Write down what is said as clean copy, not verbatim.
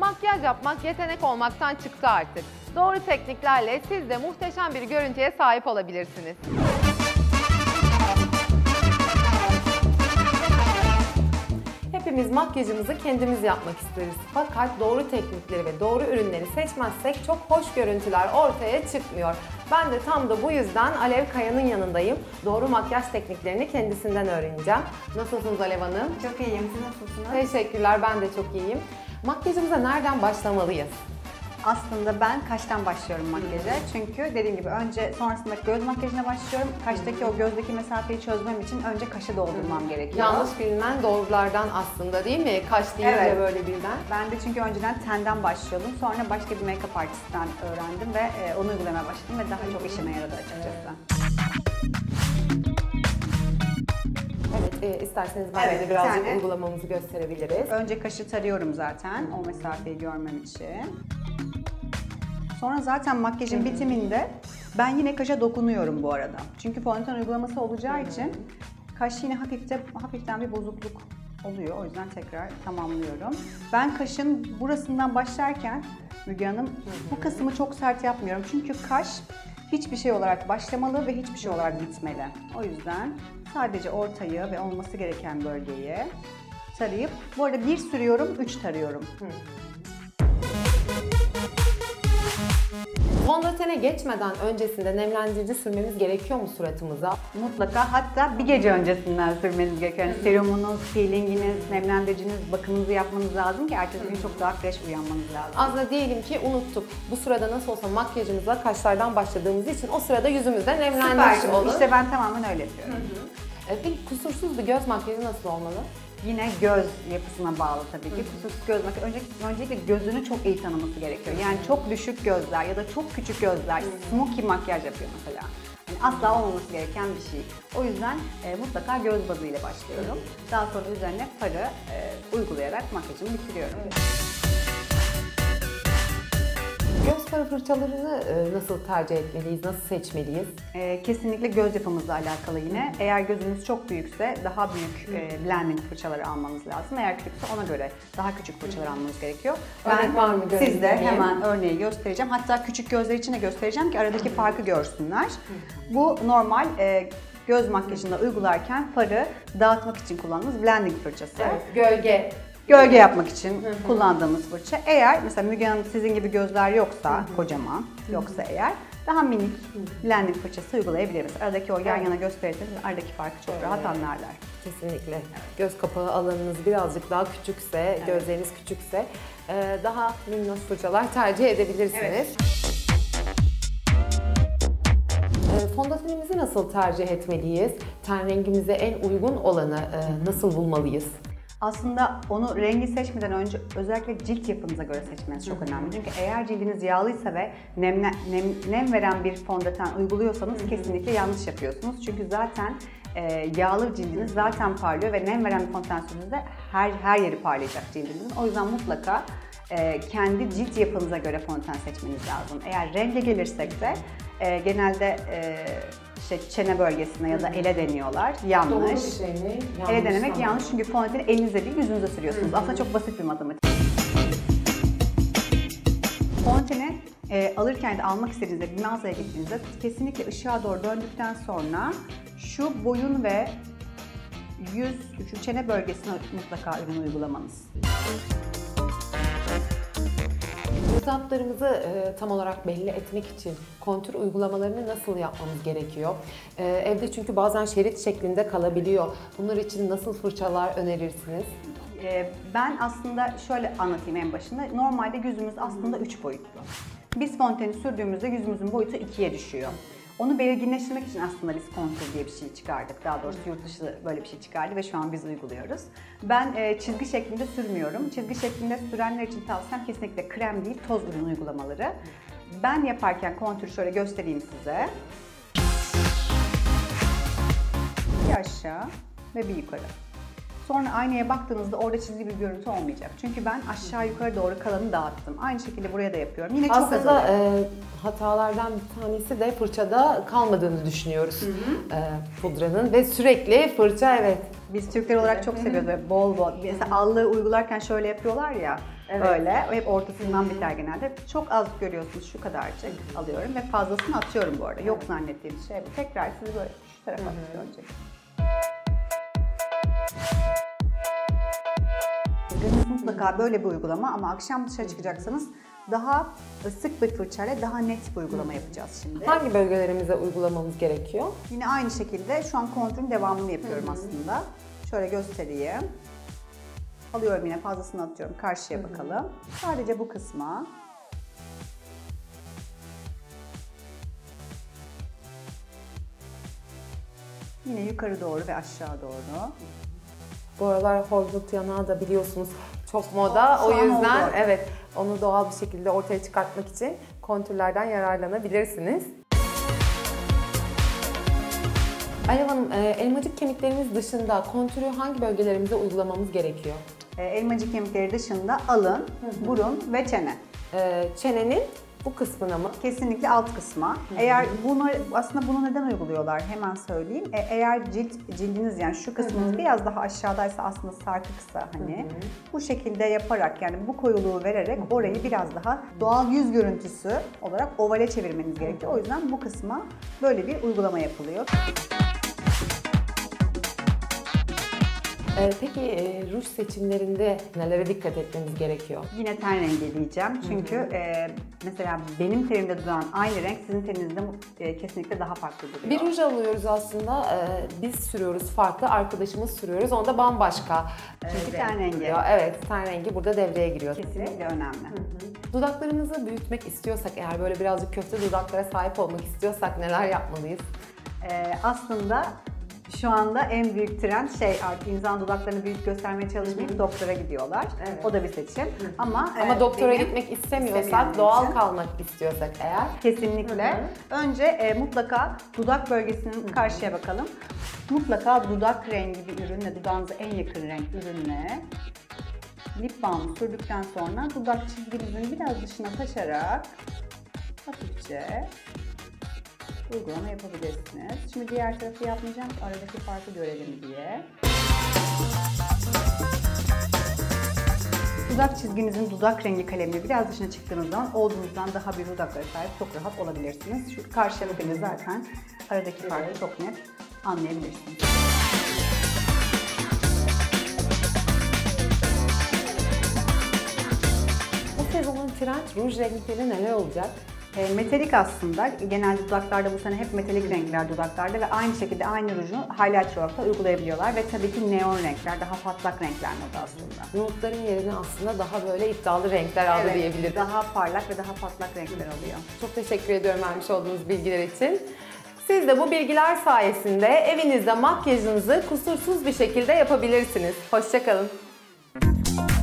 Makyaj yapmak yetenek olmaktan çıktı artık. Doğru tekniklerle siz de muhteşem bir görüntüye sahip olabilirsiniz. Hepimiz makyajımızı kendimiz yapmak isteriz. Fakat doğru teknikleri ve doğru ürünleri seçmezsek çok hoş görüntüler ortaya çıkmıyor. Ben de tam da bu yüzden Alev Kaya'nın yanındayım. Doğru makyaj tekniklerini kendisinden öğreneceğim. Nasılsınız Alev Hanım? Çok iyiyim. Siz nasılsınız? Teşekkürler, ben de çok iyiyim. Makyajımıza nereden başlamalıyız? Aslında ben kaştan başlıyorum makyaja. Çünkü dediğim gibi sonrasında göz makyajına başlıyorum. Kaştaki o gözdeki mesafeyi çözmem için önce kaşı doldurmam gerekiyor. Yanlış bilinen doğrulardan aslında değil mi? Kaş deyince Evet. böyle birden. Ben de çünkü önceden tenden başlıyordum. Sonra başka bir make-up artistten öğrendim ve onu uygulamaya başladım ve daha çok işime yaradı açıkçası. Evet, isterseniz ben de birazcık uygulamamızı gösterebiliriz. Önce kaşı tarıyorum zaten o mesafeyi görmem için. Sonra zaten makyajın bitiminde ben yine kaşa dokunuyorum bu arada. Çünkü fondöten uygulaması olacağı için kaş yine hafiften bir bozukluk oluyor. O yüzden tekrar tamamlıyorum. Ben kaşın burasından başlarken Müge Hanım bu kısmı çok sert yapmıyorum. Çünkü kaş hiçbir şey olarak başlamalı ve hiçbir şey olarak bitmeli. O yüzden sadece ortayı ve olması gereken bölgeyi tarayıp, bu arada 1 sürüyorum, 3 tarıyorum. Fondötene geçmeden öncesinde nemlendirici sürmemiz gerekiyor mu suratımıza? Mutlaka, hatta bir gece öncesinden sürmeniz gerekiyor. Yani serumunuz, peelinginiz, nemlendiriciniz, bakımınızı yapmanız lazım ki ertesi gün çok daha fresh uyanmanız lazım. Aslında diyelim ki unuttuk. Bu sırada nasıl olsa makyajımıza kaşlardan başladığımız için o sırada yüzümüzde nemlendirici olur. İşte ben tamamen öyle yapıyorum. Peki kusursuz bir göz makyajı nasıl olmalı? Yine göz yapısına bağlı tabii ki. Kusursuz göz makyajı. Öncelikle gözünü çok iyi tanıması gerekiyor. Yani çok düşük gözler ya da çok küçük gözler, smokey makyaj yapıyor mesela. Yani asla olmaması gereken bir şey. O yüzden mutlaka göz bazıyla başlıyorum. Daha sonra üzerine farı uygulayarak makyajımı bitiriyorum. Göz farı fırçalarını nasıl tercih etmeliyiz, nasıl seçmeliyiz? Kesinlikle göz yapımızla alakalı yine. Eğer gözünüz çok büyükse daha büyük blending fırçaları almanız lazım. Eğer küçükse ona göre daha küçük fırçalar almanız gerekiyor. Örnek var mı? Sizde hemen örneği göstereceğim. Hatta küçük gözler için de göstereceğim ki aradaki farkı görsünler. Bu normal göz makyajında uygularken farı dağıtmak için kullandığımız blending fırçası. Evet, Gölge yapmak için kullandığımız fırça. Eğer mesela Müge Hanım sizin gibi gözler yoksa, kocaman yoksa eğer daha minik blending fırçası uygulayabiliriz. Aradaki o yan yana gösterirseniz aradaki farkı çok rahat anlarlar. Kesinlikle. Göz kapağı alanınız birazcık daha küçükse, gözleriniz küçükse daha minnoş fırçalar tercih edebilirsiniz. Fondötenimizi nasıl tercih etmeliyiz? Ten rengimize en uygun olanı nasıl bulmalıyız? Aslında onu rengi seçmeden önce özellikle cilt yapınıza göre seçmeniz çok önemli. Çünkü eğer cildiniz yağlıysa ve nem veren bir fondöten uyguluyorsanız kesinlikle yanlış yapıyorsunuz. Çünkü zaten yağlı cildiniz zaten parlıyor ve nem veren bir fondöten sürdüğünüzde her yeri parlayacak cildinizin. O yüzden mutlaka kendi cilt yapınıza göre fondöten seçmeniz lazım. Eğer renge gelirsek de genelde işte çene bölgesine ya da ele deniyorlar. Yanlış. Doğru bir şey mi? Ele denemek yanlış çünkü fondöteni elinize değil yüzünüze sürüyorsunuz. Aslında çok basit bir matematik. Fondöteni alırken de almak istediğinizde bir mağazaya gittiğinizde kesinlikle ışığa doğru döndükten sonra şu boyun ve şu çene bölgesine mutlaka ürünü uygulamanız. Göz hatlarımızı tam olarak belli etmek için kontür uygulamalarını nasıl yapmamız gerekiyor? Evde çünkü bazen şerit şeklinde kalabiliyor. Bunlar için nasıl fırçalar önerirsiniz? Ben aslında şöyle anlatayım en başında. Normalde yüzümüz aslında 3 boyutlu. Biz fondöteni sürdüğümüzde yüzümüzün boyutu 2'ye düşüyor. Onu belirginleştirmek için aslında biz kontür diye bir şey çıkardık. Daha doğrusu yurt dışı böyle bir şey çıkardı ve şu an biz uyguluyoruz. Ben çizgi şeklinde sürmüyorum. Çizgi şeklinde sürenler için tavsiyem kesinlikle krem değil, toz ürün uygulamaları. Ben yaparken kontürü şöyle göstereyim size. Bir aşağı ve bir yukarı. Sonra aynaya baktığınızda orada çizgi bir görüntü olmayacak. Çünkü ben aşağı yukarı doğru kalanı dağıttım. Aynı şekilde buraya da yapıyorum. Yine çok Aslında azalıyorum. hatalardan bir tanesi de fırçada kalmadığını düşünüyoruz pudranın ve sürekli fırça, evet. Biz Türkler olarak çok seviyoruz böyle bol bol. Mesela allığı uygularken şöyle yapıyorlar ya, böyle hep ortasından biter genelde. Çok az görüyorsunuz, şu kadarcık alıyorum ve fazlasını atıyorum bu arada. Yok zannettiğim şey bu. Tekrar sizi böyle şu tarafa dönecek. Mutlaka böyle bir uygulama ama akşam dışarı çıkacaksanız daha sık bir fırçayla daha net bir uygulama yapacağız şimdi. Hangi bölgelerimize uygulamamız gerekiyor? Yine aynı şekilde şu an kontürün devamını yapıyorum aslında. Şöyle göstereyim. Alıyorum, yine fazlasını atıyorum. Karşıya bakalım. Sadece bu kısma. Yine yukarı doğru ve aşağı doğru. Bu aralar Hollywood yanağı da biliyorsunuz çok moda. Şu O an yüzden oldu. evet, onu doğal bir şekilde ortaya çıkartmak için kontürlerden yararlanabilirsiniz. Alev Hanım, elmacık kemiklerimiz dışında kontürü hangi bölgelerimize uygulamamız gerekiyor? Elmacık kemikleri dışında alın, burun ve çene. Çenenin bu kısmına mı? Kesinlikle alt kısma. Eğer aslında bunu neden uyguluyorlar hemen söyleyeyim. Eğer cildiniz, yani şu kısmınız biraz daha aşağıdaysa, aslında sarkıksa hani bu şekilde yaparak, yani bu koyuluğu vererek orayı biraz daha doğal yüz görüntüsü olarak ovale çevirmeniz gerekiyor. O yüzden bu kısma böyle bir uygulama yapılıyor. Peki ruj seçimlerinde nelere dikkat etmemiz gerekiyor? Yine ten rengi diyeceğim. Çünkü mesela benim tenimde duran aynı renk sizin teninizde kesinlikle daha farklı duruyor. Bir ruj alıyoruz aslında, biz sürüyoruz farklı, arkadaşımız sürüyoruz, onda bambaşka. Çünkü ten rengi. Evet, ten rengi burada devreye giriyor. Kesinlikle önemli. Dudaklarımızı büyütmek istiyorsak, eğer böyle birazcık köfte dudaklara sahip olmak istiyorsak neler yapmalıyız? Aslında şu anda en büyük trend artık insan dudaklarını büyük göstermeye çalışmayıp doktora gidiyorlar. Evet. O da bir seçim. Ama Doktora benim gitmek istemiyorsak, istemeyenler doğal için kalmak istiyorsak eğer. kesinlikle. Önce mutlaka dudak bölgesinin karşıya bakalım. Mutlaka dudak rengi bir ürünle, dudağınıza en yakın renk ürünle lip balm sürdükten sonra dudak çizginizin biraz dışına taşarak hafifçe uygulama yapabilirsiniz. Şimdi diğer tarafı yapmayacağım, aradaki farkı görelim diye. Dudak çizginizin dudak rengi kalemini biraz dışına çıktığınız zaman olduğunuzdan daha bir dudaklara sahip çok rahat olabilirsiniz. Şu karşıya bakınca zaten aradaki farkı çok net anlayabilirsiniz. Bu sezonun trend ruj renkleri neler olacak? Metalik aslında. Genelde dudaklarda bu sene hep metalik renkler dudaklarda ve aynı şekilde aynı ruju highlighter olarak da uygulayabiliyorlar ve tabii ki neon renkler, daha patlak renkler moda aslında. Nude'ların yerine aslında daha böyle iddialı renkler aldı diyebiliriz. Daha parlak ve daha patlak renkler alıyor. Çok teşekkür ediyorum vermiş olduğunuz bilgiler için. Siz de bu bilgiler sayesinde evinizde makyajınızı kusursuz bir şekilde yapabilirsiniz. Hoşça kalın.